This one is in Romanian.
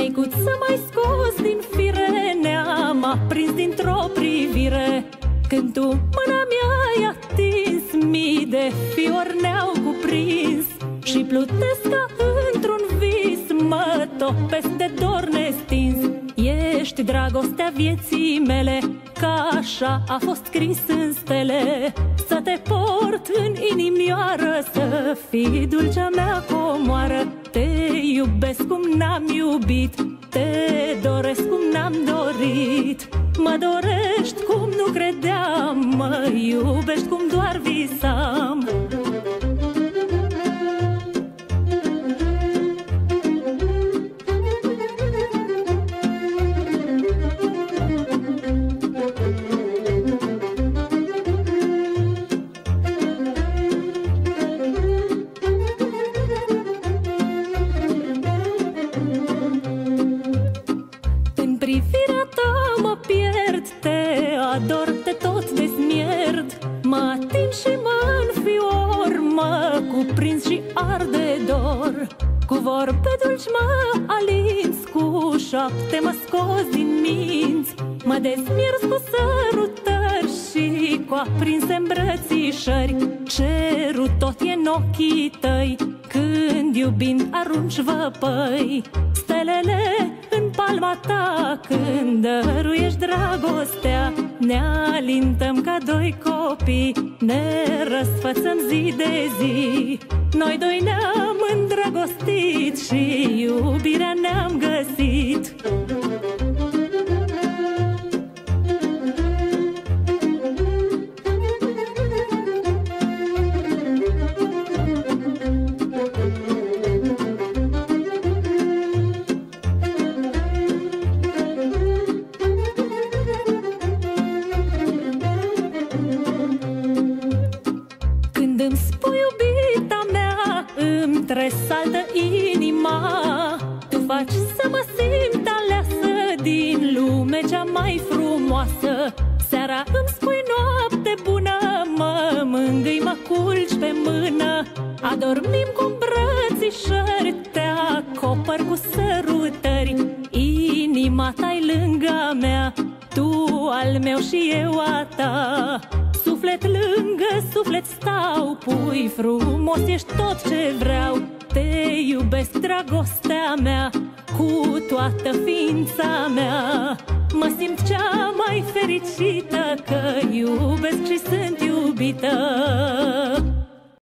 Micuță mai scos din fire, ne-am aprins dintr-o privire. Când tu mâna mi-ai atins, mii de fiori ne-au cuprins și plutesc ca într-un vis, mă topesc de dor nestins. Ești dragostea vieții mele, ca așa a fost scris în stele. Să te port în inimioară, să fii dulcea mea comoară. Te iubesc cum n-am iubit, te doresc cum n-am dorit. Mă dorești cum nu credeam, mă iubești cum doar visam. Privirea ta mă pierd, te ador, te tot desmierd. Mă ating și mă înfior, mă cuprins și ard de dor. Cu vorbe dulci mă alinți, cu șapte mă scos din minți. Mă dezmierzi cu sărutări și cu aprinse îmbrățișări. Cerul tot e în ochii tăi, când iubind arunci văpăi. Stelele în palma ta, când dăruiești dragostea. Ne alintăm ca doi copii, ne răsfățăm zi de zi. Noi doi ne-am îndrăgostit și iubirea ne-am găsit. Îmi spui iubita mea, îmi tresaltă inima. Tu faci să mă simt aleasă din lume cea mai frumoasă. Seara îmi spui noapte bună, mă mângâi, mă culci pe mână. Adormim cu îmbrățișări, te acopăr cu sărutări. Inima ta-i lângă mea, tu al meu și eu a ta. Suflet lângă suflet stau, pui frumos, ești tot ce vreau. Te iubesc, dragostea mea, cu toată ființa mea. Mă simt cea mai fericită, că iubesc și sunt iubită.